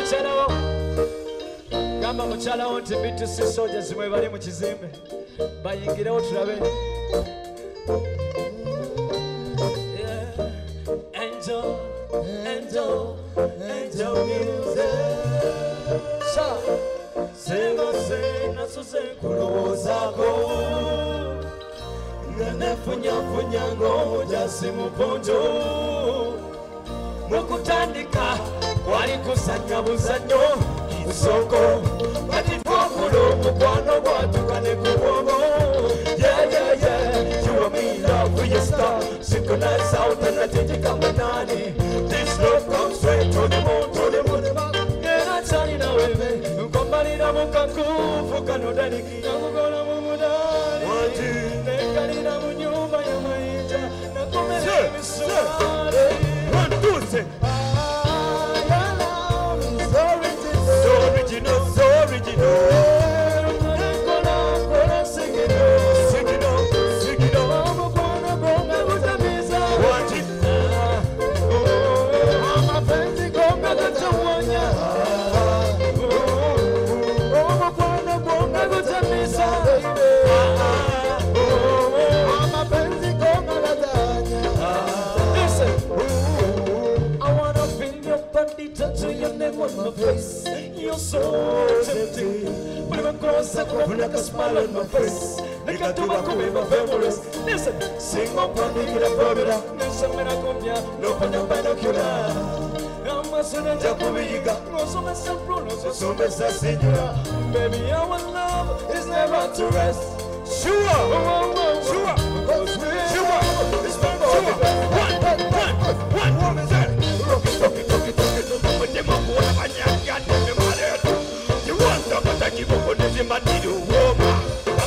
Gamba mukyala wo nti BTC soldiers mwe bali mu kizimbe bayingirewo tulabe. Angel music. Sema sena suse kulowozaako nenefunya ng'omujasi mu ponjo mukutandika kwali kusanya buzannyo isoko kati twakula omukwano gwatuka ne ku bwongo. You and me love we star synchronize out and I think you come banani. This love comes straight to the moon, to the moon. Yeah, I tell you now, baby. Nkomali na mukaku fuka no daniki na mukola mumudani. Wati nekali na munyumba ya maisha na komele misumari. One, two, say. Your love is original. So original, so original. On my face, you're so tempting. But I'm cross, I come like a smile on my face. Like a tobacco with my memories. Listen, sing up and make it a formula. Listen, when I come here, no one of binocular. I'm a son of Jacobiga, no so much of Bruno, so much as Senora. Baby, our love is never to rest. Sure, sure, it's my one woman there. Rock it. You want to go to keep up on the Madido woman.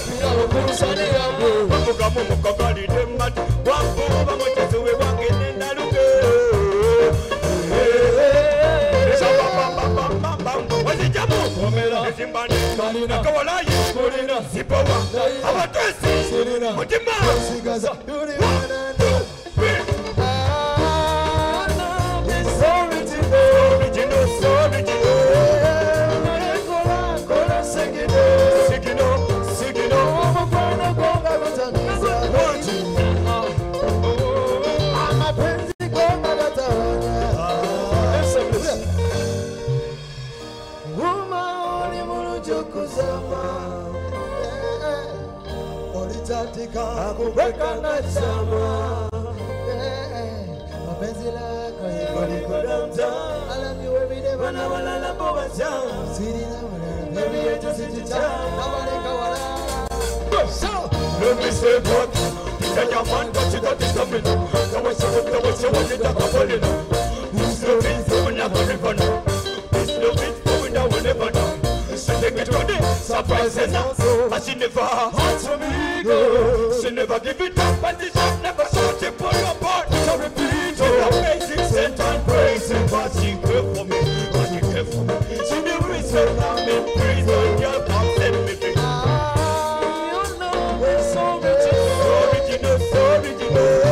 Akuweka na chama mapenzi lako yalikodamta. I love you every day wana walala boba jam siri na wana baby yetu sijita na waleka wala. So let me say what tell your man that you got this coming. That was what you talk about it. Who's loving for never know. Who's loving for now will never know. Take it to the surprise and also. But she never hurt to me, girl. She never give it up, and this up never shot it for your part. So repeat her amazing scent and praising. But she care for me, but she care for me. She never is so I'm in prison. Your mom sent me free. You know it's so original, so original.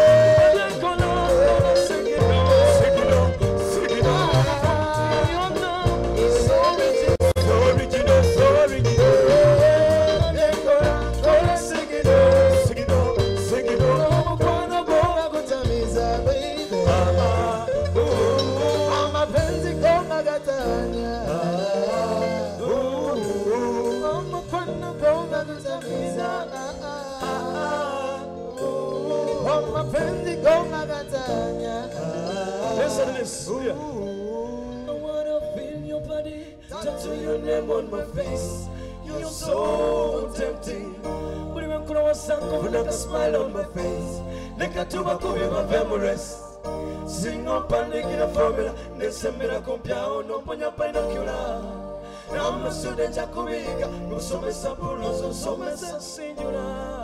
Listen to this. I wanna feel your body, tattoo your name on my face. You're so tempting. But even when I was sank, like a smile on my face. Like a tobacco with my memories. Sing up and make it a formula. Nesse mira compiao, non pogna binocular. I'm a student Jacobiga, no so me sabuloso, so me sa signora.